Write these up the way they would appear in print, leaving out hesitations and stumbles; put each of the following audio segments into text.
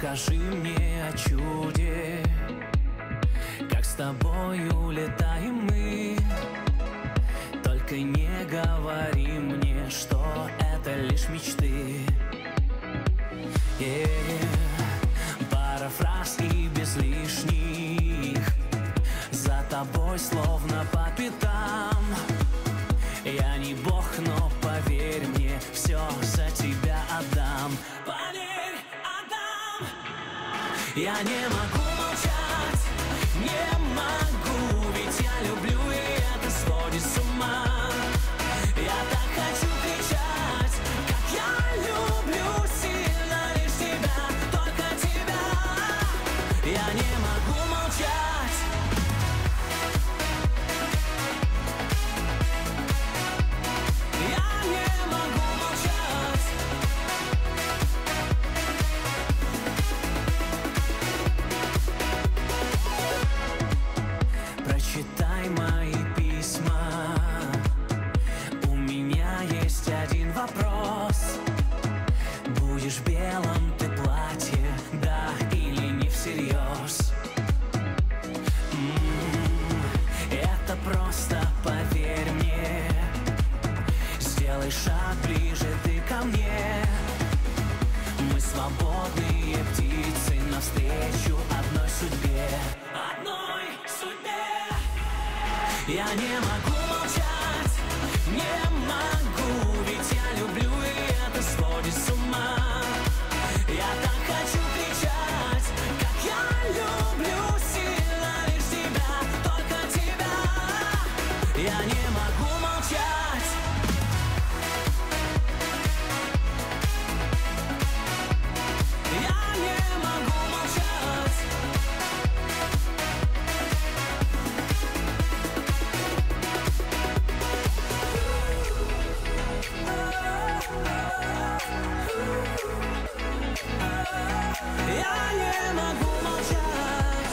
Расскажи мне о чуде, как с тобою летаем мы. Только не говори мне, что это лишь мечты. Пара фраз и без лишних, за тобой словно по пятам. Я не бог, но поверь мне, все за тебя отдам. Поверь, отдам. Я не могу молчать, не могу, ведь я люблю, и это сводит с ума. Я так хочу кричать, как я люблю сильно лишь тебя, только тебя. Я не могу молчать. Прочитай мои письма. У меня есть один вопрос. Будешь в белом ты платье, да или не всерьез? Это просто поверь мне. Сделай шаг ближе ты ко мне. Мы свободные птицы навстречу одной судьбе. Одной судьбе. Я не могу молчать, не могу, ведь я люблю, и это сводит с ума. Я так хочу кричать, как я люблю сильно лишь тебя, только тебя. Я не могу молчать. Я не могу молчать.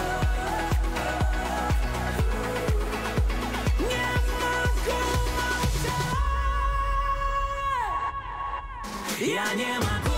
Не могу молчать. Я не могу.